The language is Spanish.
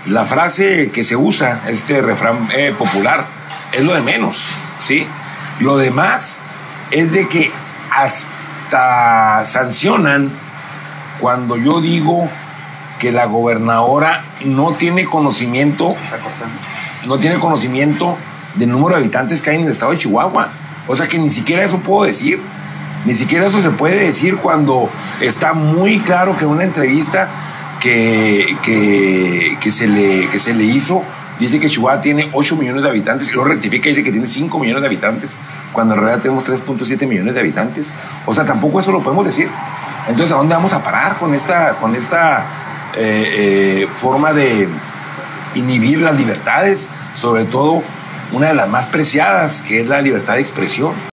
La frase que se usa, este refrán popular, es lo de menos, ¿sí? Lo demás es de que hasta sancionan cuando yo digo que la gobernadora no tiene conocimiento del número de habitantes que hay en el estado de Chihuahua. O sea que ni siquiera eso puedo decir. Ni siquiera eso se puede decir cuando está muy claro que en una entrevista que se le hizo, dice que Chihuahua tiene 8 millones de habitantes, y luego rectifica y dice que tiene 5 millones de habitantes, cuando en realidad tenemos 3.7 millones de habitantes. O sea, tampoco eso lo podemos decir. Entonces, ¿a dónde vamos a parar con esta forma de inhibir las libertades? Sobre todo, una de las más preciadas, que es la libertad de expresión.